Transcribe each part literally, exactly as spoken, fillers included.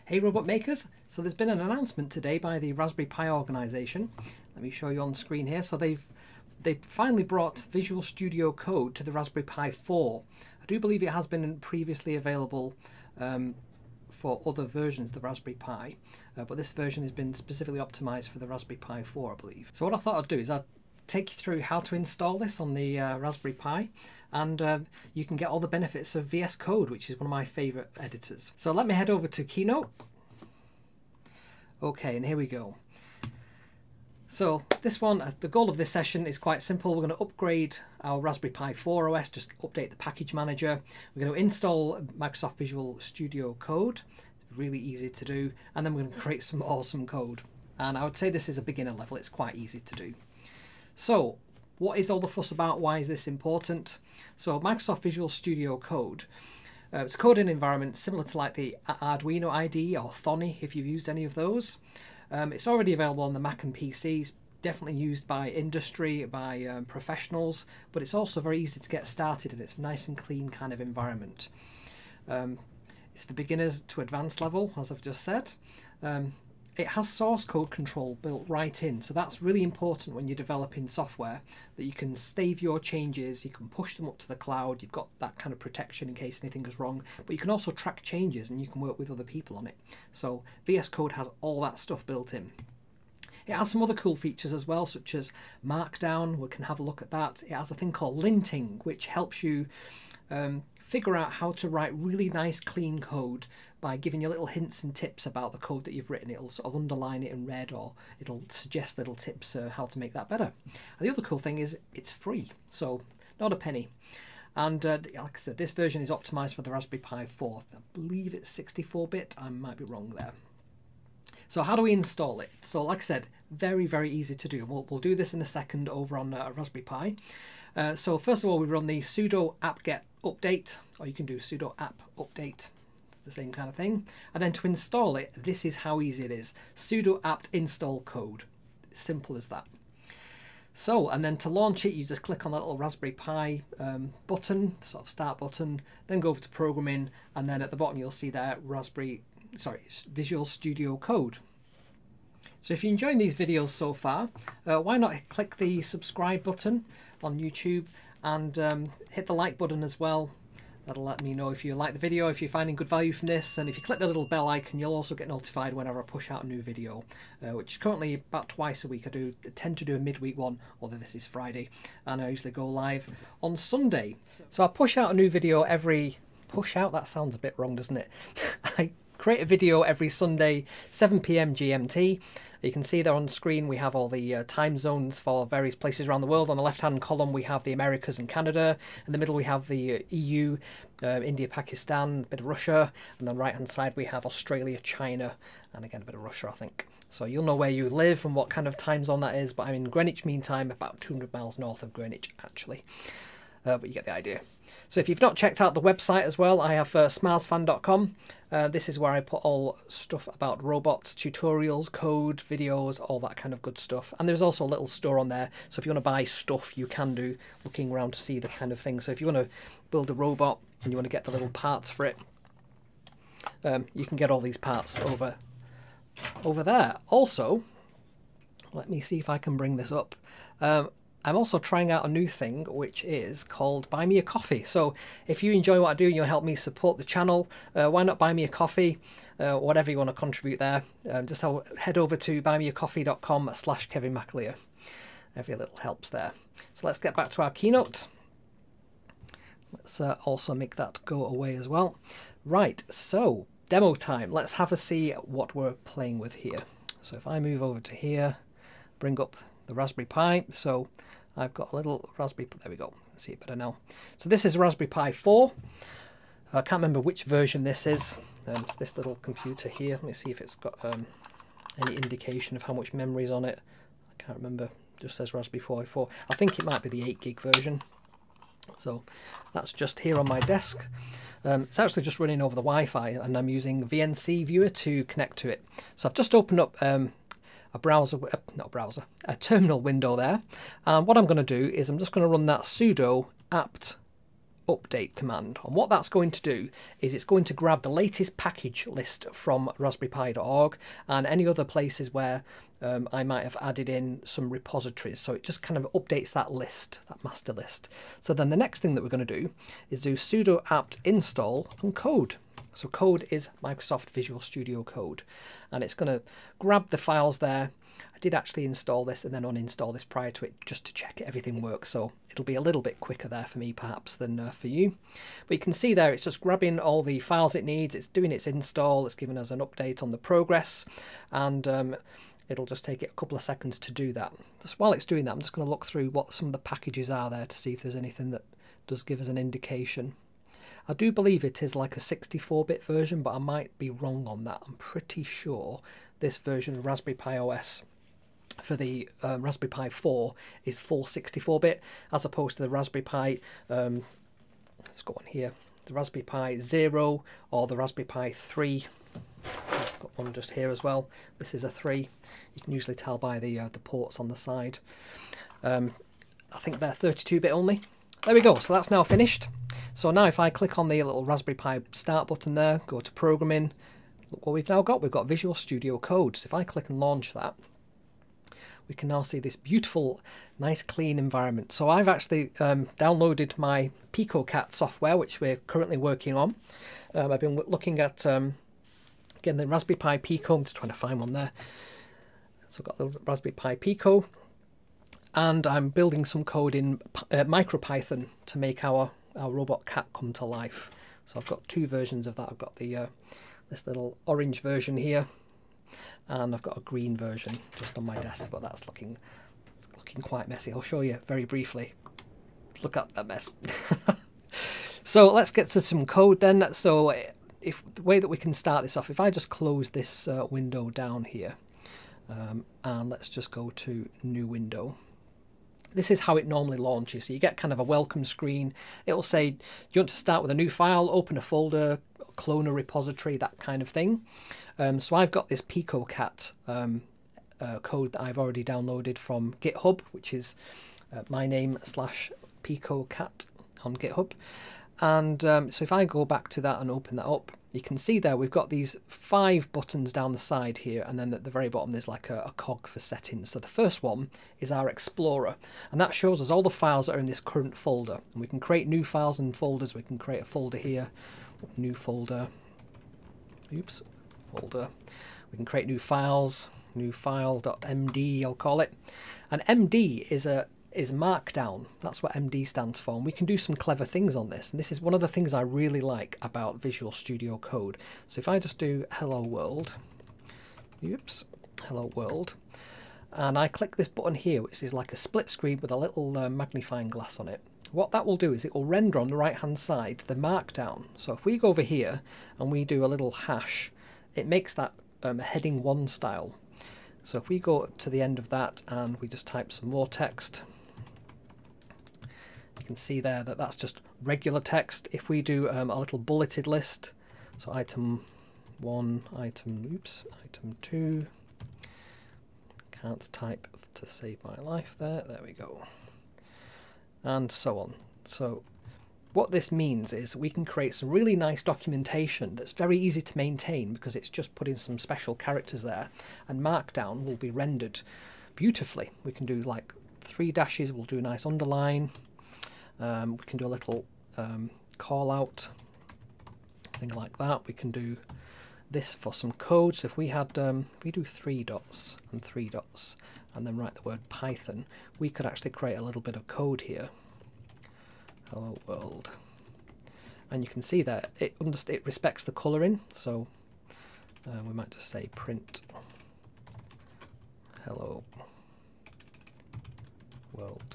Hey robot makers, so there's been an announcement today by the Raspberry Pi organization. Let me show you on the screen here. So they've they finally brought Visual Studio Code to the Raspberry Pi four. I do believe it has been previously available um, for other versions of the Raspberry Pi, uh, but this version has been specifically optimized for the Raspberry Pi four, I believe. So what I thought I'd do is I'd take you through how to install this on the uh, Raspberry Pi, and uh, you can get all the benefits of V S Code, which is one of my favorite editors. So let me head over to Keynote. Okay, and here we go. So this one, uh, the goal of this session is quite simple. We're going to upgrade our Raspberry Pi four O S, just update the package manager. We're going to install Microsoft Visual Studio Code. It's really easy to do, and then we're going to create some awesome code. And I would say this is a beginner level. It's quite easy to do. So what is all the fuss about? Why is this important? So Microsoft Visual Studio Code, uh, it's a coding environment similar to like the Arduino I D E or Thonny, if you've used any of those. Um, it's already available on the Mac and P Cs, definitely used by industry, by um, professionals, but it's also very easy to get started, and it's a nice and clean kind of environment. Um, it's for beginners to advanced level, as I've just said. Um, It has source code control built right in, so that's really important when you're developing software, that you can save your changes, you can push them up to the cloud, you've got that kind of protection in case anything goes wrong, but you can also track changes and you can work with other people on it. So V S Code has all that stuff built in. It has some other cool features as well, such as Markdown. We can have a look at that. It has a thing called linting, which helps you um, figure out how to write really nice clean code by giving you little hints and tips about the code that you've written. It'll sort of underline it in red, or it'll suggest little tips uh, how to make that better. And the other cool thing is it's free, so not a penny. And uh, like I said, this version is optimized for the Raspberry Pi four. I believe it's sixty-four bit. I might be wrong there. So how do we install it? So like I said, very, very easy to do. We'll, we'll do this in a second over on uh, Raspberry Pi. Uh, so first of all, we run the sudo apt-get update, or you can do sudo app update. It's the same kind of thing. And then to install it, this is how easy it is. Sudo apt install code. Simple as that. So, and then to launch it, you just click on that little Raspberry Pi um, button, sort of start button, then go over to programming, and then at the bottom you'll see there Raspberry, sorry, Visual Studio Code. So if you're enjoying these videos so far, uh, why not click the subscribe button on YouTube and um, hit the like button as well. That'll let me know if you like the video, if you're finding good value from this, and if you click the little bell icon, you'll also get notified whenever I push out a new video, uh, which is currently about twice a week. I do I tend to do a midweek one, although this is Friday, and I usually go live on Sunday. So I push out a new video every... Push out? That sounds a bit wrong, doesn't it? I create a video every Sunday, seven p m G M T. You can see there on the screen we have all the uh, time zones for various places around the world. On the left-hand column we have the Americas and Canada. In the middle we have the uh, E U, uh, India, Pakistan, a bit of Russia. And on the right-hand side we have Australia, China, and again a bit of Russia, I think. So you'll know where you live and what kind of time zone that is. But I'm in Greenwich Mean Time, about two hundred miles north of Greenwich, actually. Uh, but you get the idea. So if you've not checked out the website as well, I have uh, smars fan dot com. Uh, this is where I put all stuff about robots, tutorials, code, videos, all that kind of good stuff. And there's also a little store on there. So if you want to buy stuff, you can do, looking around to see the kind of thing. So if you want to build a robot and you want to get the little parts for it, um, you can get all these parts over, over there. Also, let me see if I can bring this up. Um, I'm also trying out a new thing, which is called Buy Me a Coffee. So if you enjoy what I do and you'll help me support the channel, uh, why not buy me a coffee? Uh, whatever you want to contribute there. Um, just head over to buy me a coffee dot com slash Kevin McAleer. Every little helps there. So let's get back to our Keynote. Let's uh, also make that go away as well. Right, so demo time. Let's have a see what we're playing with here. So if I move over to here, bring up the Raspberry Pi. So I've got a little Raspberry, there we go, see it better now. So this is Raspberry Pi four. I can't remember which version this is. Um, it's this little computer here. Let me see if it's got um, any indication of how much memory is on it. I can't remember, it just says Raspberry Pi four. I think it might be the eight gig version. So that's just here on my desk. Um, it's actually just running over the Wi-Fi, and I'm using V N C Viewer to connect to it. So I've just opened up um, a browser, uh, not a browser, a terminal window there. And what I'm going to do is I'm just going to run that sudo apt update command. And what that's going to do is it's going to grab the latest package list from raspberry pi dot org and any other places where um, I might have added in some repositories. So it just kind of updates that list, that master list. So then the next thing that we're going to do is do sudo apt install and code. So code is Microsoft Visual Studio Code, and it's going to grab the files there. I did actually install this and then uninstall this prior to it just to check everything works, so it'll be a little bit quicker there for me perhaps than uh, for you. But you can see there it's just grabbing all the files it needs, it's doing its install, it's giving us an update on the progress, and um, it'll just take it a couple of seconds to do that. Just while it's doing that, I'm just going to look through what some of the packages are there to see if there's anything that does give us an indication. I do believe it is like a sixty-four bit version, but I might be wrong on that. I'm pretty sure this version of Raspberry Pi O S for the uh, Raspberry Pi four is full sixty-four bit, as opposed to the Raspberry Pi, um, let's go on here, the Raspberry Pi Zero or the Raspberry Pi three. I've got one just here as well. This is a three. You can usually tell by the uh, the ports on the side. Um, I think they're thirty-two bit only. There we go, so that's now finished. So now if I click on the little Raspberry Pi start button there, go to programming, look what we've now got. We've got Visual Studio Code. So if I click and launch that, we can now see this beautiful, nice, clean environment. So I've actually um, downloaded my PicoCat software, which we're currently working on. Um, I've been looking at, um, again, the Raspberry Pi Pico. I'm just trying to find one there. So I've got the Raspberry Pi Pico, and I'm building some code in uh, MicroPython to make our our robot cat come to life. So I've got two versions of that. I've got the uh, this little orange version here, and I've got a green version just on my desk, but that's looking it's looking quite messy. I'll show you very briefly. Look at that mess. So let's get to some code then. So if the way that we can start this off, if I just close this uh, window down here, um, and let's just go to new window. This is how it normally launches. So you get kind of a welcome screen. It'll say, do you want to start with a new file, open a folder, clone a repository, that kind of thing. Um, so I've got this PicoCat um, uh, code that I've already downloaded from GitHub, which is uh, my name slash PicoCat on GitHub. And um, so if I go back to that and open that up, you can see there we've got these five buttons down the side here, and then at the very bottom there's like a, a cog for settings. So the first one is our Explorer, and that shows us all the files that are in this current folder. And we can create new files and folders. We can create a folder here, new folder, oops, folder. We can create new files, new file.md I'll call it. And M D is a is Markdown. That's what M D stands for, and we can do some clever things on this, and this is one of the things I really like about Visual Studio Code. So if I just do hello world, oops, hello world, and I click this button here, which is like a split screen with a little uh, magnifying glass on it, what that will do is it will render on the right hand side the Markdown. So if we go over here and we do a little hash, it makes that um, heading one style. So if we go to the end of that and we just type some more text, you can see there that that's just regular text. If we do um, a little bulleted list, so item one, item, oops, item two, can't type to save my life there, there we go, and so on. So what this means is we can create some really nice documentation that's very easy to maintain because it's just putting some special characters there, and Markdown will be rendered beautifully. We can do like three dashes, we'll do a nice underline, um, we can do a little um, call out, thing like that. We can do this for some code. So if we had, um, if we do three dots and three dots and then write the word Python, we could actually create a little bit of code here. Hello world, and you can see that it it respects the colouring. So uh, we might just say print hello world.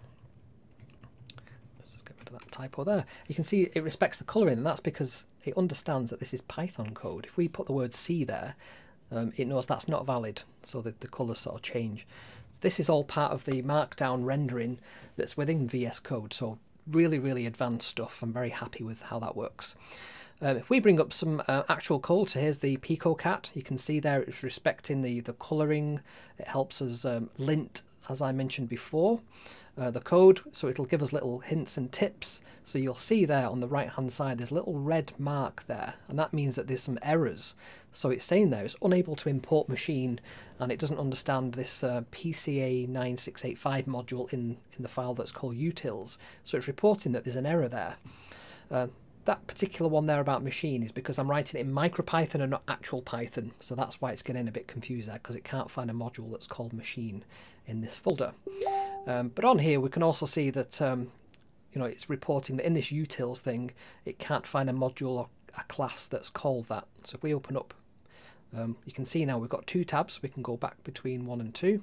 Let's just get rid of that typo there. You can see it respects the colouring, and that's because it understands that this is Python code. If we put the word C there, um, it knows that's not valid, so that the colours sort of change. This is all part of the Markdown rendering that's within V S Code. So really, really advanced stuff. I'm very happy with how that works. Um, if we bring up some uh, actual code, so here's the PicoCat. You can see there it's respecting the, the colouring. It helps us um, lint as I mentioned before, uh, the code, so it'll give us little hints and tips. So you'll see there on the right hand side there's a little red mark there, and that means that there's some errors. So it's saying there it's unable to import machine, and it doesn't understand this uh, P C A nine six eight five module in, in the file that's called utils. So it's reporting that there's an error there. Uh, that particular one there about machine is because I'm writing it in MicroPython and not actual Python, so that's why it's getting a bit confused there, because it can't find a module that's called machine in this folder. Um, but on here we can also see that um, you know, it's reporting that in this utils thing it can't find a module or a class that's called that. So if we open up, um, you can see now we've got two tabs. We can go back between one and two,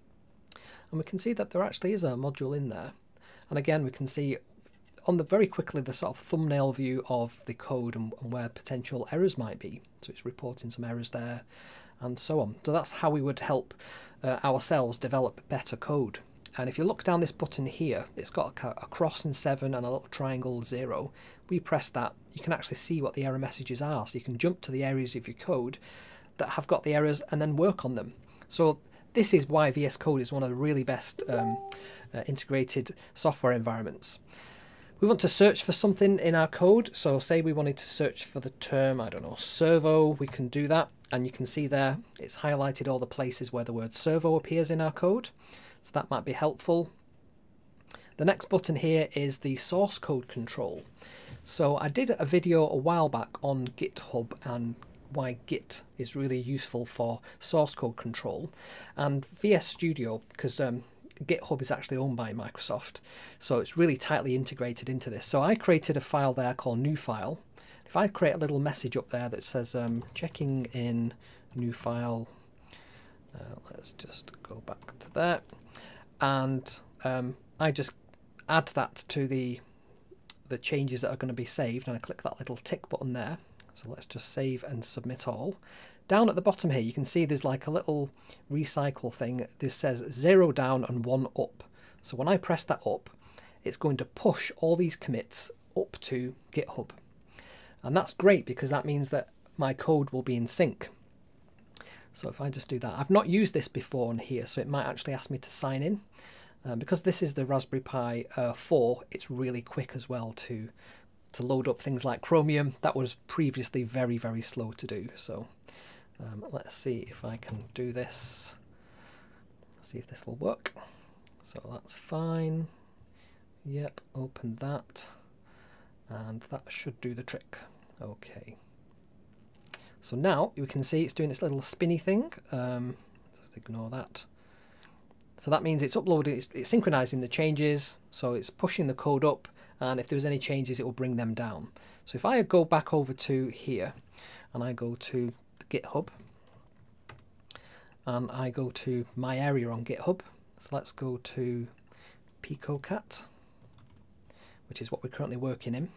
and we can see that there actually is a module in there. And again, we can see on the very quickly the sort of thumbnail view of the code and, and where potential errors might be. So it's reporting some errors there and so on. So that's how we would help uh, ourselves develop better code. And if you look down this button here, it's got a, a cross and seven and a little triangle zero. We press that, you can actually see what the error messages are. So you can jump to the areas of your code that have got the errors and then work on them. So this is why V S Code is one of the really best um, uh, integrated software environments. We want to search for something in our code. So say we wanted to search for the term, I don't know, servo, we can do that. And you can see there, it's highlighted all the places where the word servo appears in our code. So that might be helpful. The next button here is the source code control. So I did a video a while back on GitHub and why Git is really useful for source code control. And V S Studio, because um, GitHub is actually owned by Microsoft, so it's really tightly integrated into this. So I created a file there called new file. If I create a little message up there that says um, checking in new file, uh, let's just go back to there, and um, I just add that to the the changes that are going to be saved, and I click that little tick button there. So let's just save and submit all. Down at the bottom here you can see there's like a little recycle thing. This says zero down and one up. So when I press that up, it's going to push all these commits up to GitHub. And that's great because that means that my code will be in sync. So if I just do that, I've not used this before on here, so it might actually ask me to sign in. Uh, because this is the Raspberry Pi uh, four, it's really quick as well to to load up things like Chromium. That was previously very, very slow to do. So um, let's see if I can do this. See if this will work. So that's fine. Yep, open that. And that should do the trick. Okay. So now you can see it's doing this little spinny thing. Um, just ignore that. So that means it's uploading, it's, it's synchronizing the changes. So it's pushing the code up, and if there's any changes, it will bring them down. So if I go back over to here, and I go to the GitHub, and I go to my area on GitHub. So let's go to PicoCat, which is what we're currently working in.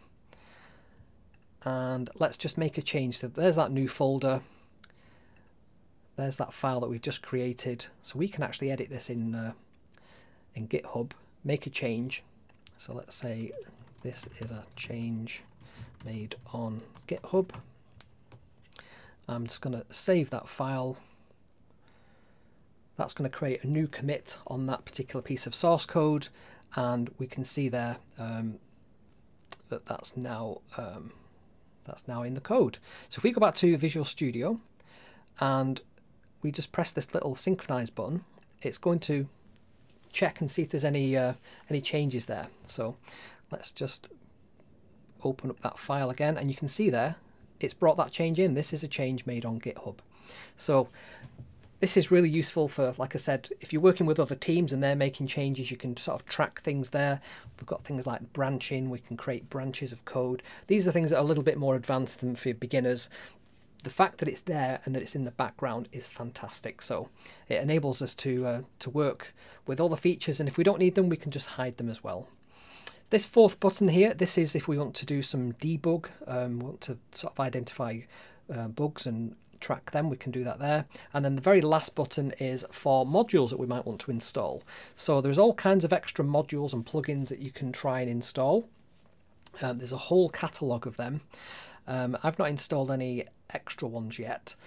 And let's just make a change. So there's that new folder. There's that file that we've just created. So we can actually edit this in uh, in GitHub, make a change. So let's say this is a change made on GitHub. I'm just going to save that file. That's going to create a new commit on that particular piece of source code, and we can see there um, that that's now um, that's now in the code. So if we go back to Visual Studio and we just press this little synchronize button, it's going to check and see if there's any uh, any changes there. So let's just open up that file again, and you can see there it's brought that change in. This is a change made on GitHub. So this is really useful for, like I said, if you're working with other teams and they're making changes, you can sort of track things there. We've got things like branching, we can create branches of code. These are things that are a little bit more advanced than for beginners. The fact that it's there and that it's in the background is fantastic. So it enables us to uh, to work with all the features, and if we don't need them, we can just hide them as well. This fourth button here, this is if we want to do some debug, um, want to sort of identify uh, bugs and track them, we can do that there. And then the very last button is for modules that we might want to install. So there's all kinds of extra modules and plugins that you can try and install. Um, there's a whole catalogue of them. Um, I've not installed any extra ones yet.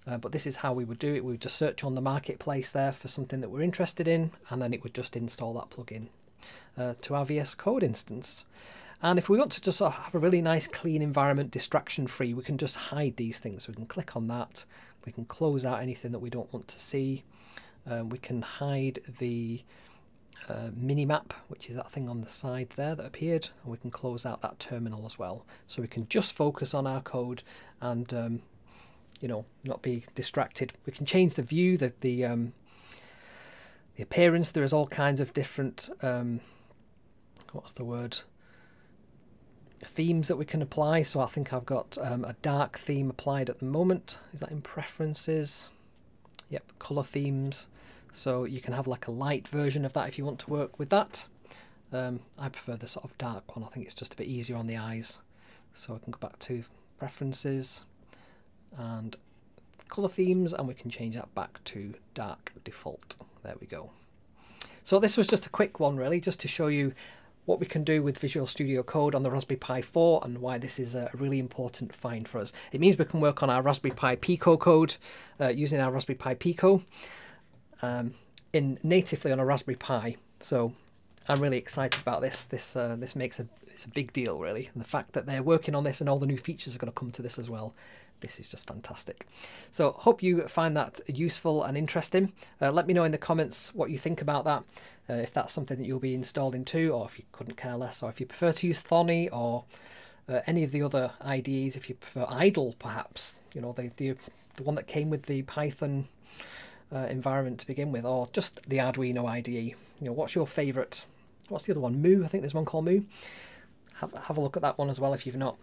Uh, but this is how we would do it. We would just search on the marketplace there for something that we're interested in, and then it would just install that plugin uh, to our V S Code instance. And if we want to just sort of have a really nice clean environment, distraction free, we can just hide these things. So we can click on that, we can close out anything that we don't want to see. Um, we can hide the uh, minimap, which is that thing on the side there that appeared, and we can close out that terminal as well. So we can just focus on our code and um, you know, not be distracted. We can change the view, the the, um, the appearance. There is all kinds of different um, what's the word? themes that we can apply. So I think I've got um, a dark theme applied at the moment. Is that in preferences? Yep, color themes. So you can have like a light version of that if you want to work with that. Um, I prefer the sort of dark one. I think it's just a bit easier on the eyes. So I can go back to preferences and color themes, and we can change that back to dark default. There we go. So this was just a quick one really, just to show you what we can do with Visual Studio Code on the Raspberry Pi four and why this is a really important find for us. It means we can work on our Raspberry Pi Pico code uh, using our Raspberry Pi Pico um, in natively on a Raspberry Pi. So I'm really excited about this. This uh, this makes a it's a big deal really, and the fact that they're working on this and all the new features are going to come to this as well. This is just fantastic. So hope you find that useful and interesting. Uh, let me know in the comments what you think about that. Uh, if that's something that you'll be installing too, or if you couldn't care less, or if you prefer to use Thonny or uh, any of the other I D Es, if you prefer idle perhaps, you know, the, the, the one that came with the Python uh, environment to begin with, or just the Arduino I D E. You know, what's your favourite? What's the other one? Moo, I think there's one called Moo. Have, have a look at that one as well if you've not.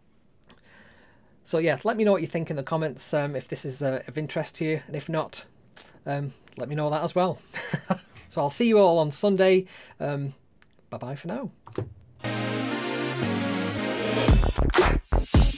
So yeah, let me know what you think in the comments, um, if this is uh, of interest to you, and if not, um, let me know that as well. So I'll see you all on Sunday. Um, bye bye for now.